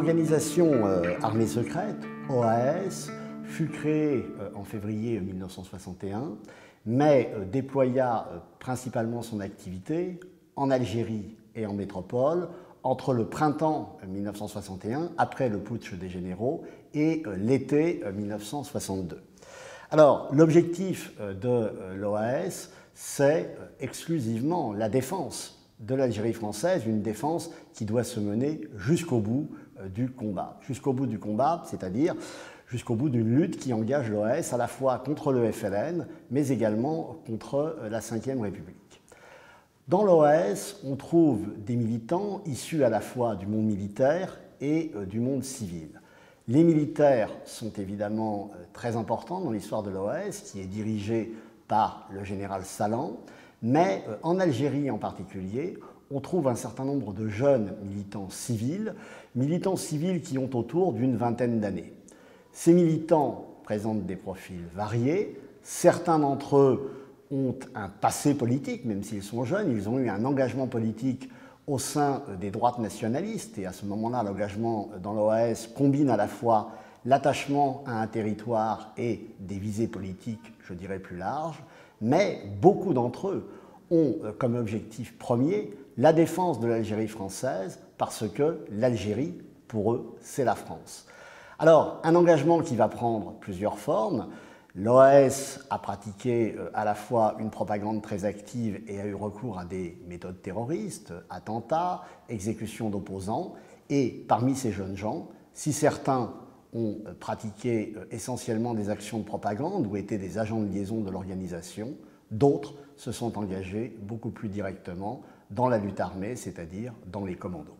L'organisation armée secrète, OAS, fut créée en février 1961, mais déploya principalement son activité en Algérie et en métropole entre le printemps 1961, après le putsch des généraux, et l'été 1962. Alors, l'objectif de l'OAS, c'est exclusivement la défense de l'Algérie française, une défense qui doit se mener jusqu'au bout du combat. Jusqu'au bout du combat, c'est-à-dire jusqu'au bout d'une lutte qui engage l'OAS à la fois contre le FLN, mais également contre la Ve République. Dans l'OAS, on trouve des militants issus à la fois du monde militaire et du monde civil. Les militaires sont évidemment très importants dans l'histoire de l'OAS, qui est dirigée par le général Salan, mais en Algérie en particulier, on trouve un certain nombre de jeunes militants civils qui ont autour d'une vingtaine d'années. Ces militants présentent des profils variés, certains d'entre eux ont un passé politique, même s'ils sont jeunes, ils ont eu un engagement politique au sein des droites nationalistes, et à ce moment-là, l'engagement dans l'OAS combine à la fois l'attachement à un territoire et des visées politiques, je dirais, plus larges, mais beaucoup d'entre eux ont comme objectif premier la défense de l'Algérie française, parce que l'Algérie, pour eux, c'est la France. Alors, un engagement qui va prendre plusieurs formes. L'OAS a pratiqué à la fois une propagande très active et a eu recours à des méthodes terroristes, attentats, exécutions d'opposants. Et parmi ces jeunes gens, si certains ont pratiqué essentiellement des actions de propagande ou été des agents de liaison de l'organisation, d'autres se sont engagés beaucoup plus directement dans la lutte armée, c'est-à-dire dans les commandos.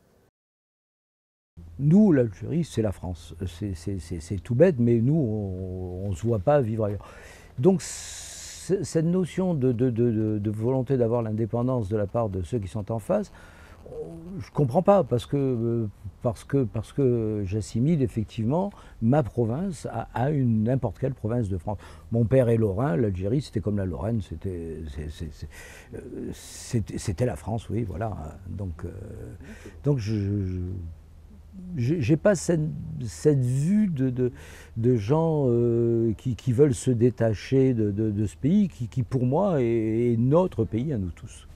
Nous, l'Algérie, c'est la France. C'est tout bête, mais nous, on ne se voit pas vivre ailleurs. Donc, cette notion de volonté d'avoir l'indépendance de la part de ceux qui sont en face, je ne comprends pas, parce que j'assimile effectivement ma province à n'importe quelle province de France. Mon père est lorrain, l'Algérie c'était comme la Lorraine, c'était la France, oui, voilà. Donc j'ai pas cette vue de gens qui veulent se détacher de ce pays qui pour moi est notre pays à nous tous.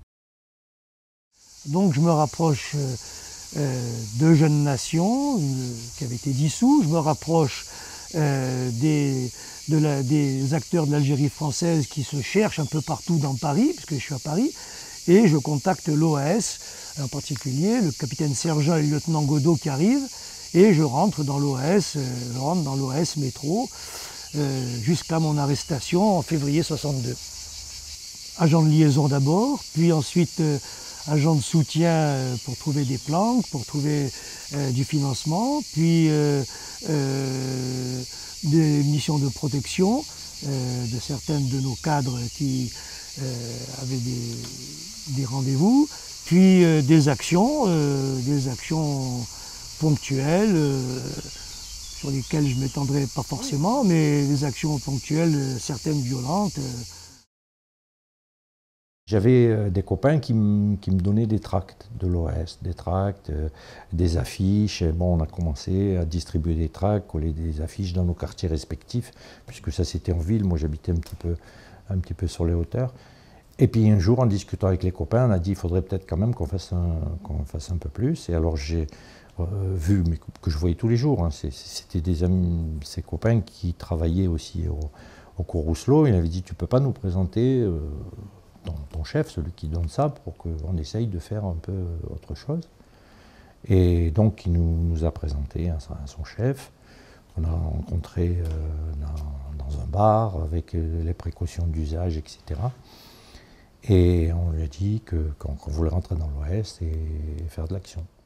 Donc je me rapproche de Jeunes Nations, qui avait été dissous. Je me rapproche des acteurs de l'Algérie française qui se cherchent un peu partout dans Paris, puisque je suis à Paris. Et je contacte l'OAS, en particulier le capitaine Sergent et le lieutenant Godot qui arrivent. Et je rentre dans l'OAS, métro, jusqu'à mon arrestation en février 62. Agent de liaison d'abord, puis ensuite agent de soutien pour trouver des planques, pour trouver du financement, puis des missions de protection de certains de nos cadres qui avaient des rendez-vous, puis des actions ponctuelles sur lesquelles je ne m'étendrai pas forcément, mais des actions ponctuelles, certaines violentes. J'avais des copains qui me donnaient des tracts de l'OAS, des affiches. Bon, on a commencé à distribuer des tracts, coller des affiches dans nos quartiers respectifs, puisque ça c'était en ville, moi j'habitais un petit peu sur les hauteurs. Et puis un jour, en discutant avec les copains, on a dit qu'il faudrait peut-être quand même qu'on fasse un peu plus. Et alors j'ai vu, mais que je voyais tous les jours, hein, c'était des amis, ces copains qui travaillaient aussi au cours Rousselot. Il avait dit, tu ne peux pas nous présenter ton chef, celui qui donne ça, pour qu'on essaye de faire un peu autre chose. Et donc il nous a présenté à son chef, qu'on a rencontré dans un bar, avec les précautions d'usage, etc. Et on lui a dit qu'on voulait rentrer dans l'OAS et faire de l'action.